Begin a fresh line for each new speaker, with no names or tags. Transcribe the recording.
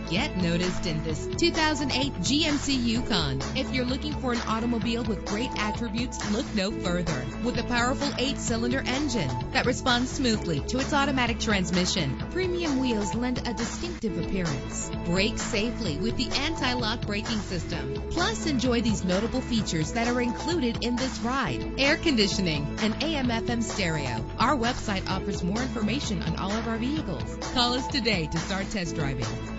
Get noticed in this 2008 GMC Yukon. If you're looking for an automobile with great attributes, look no further. With a powerful 8-cylinder engine that responds smoothly to its automatic transmission, premium wheels lend a distinctive appearance. Brake safely with the anti-lock braking system. Plus, enjoy these notable features that are included in this ride: air conditioning, an AM/FM stereo. Our website offers more information on all of our vehicles. Call us today to start test driving.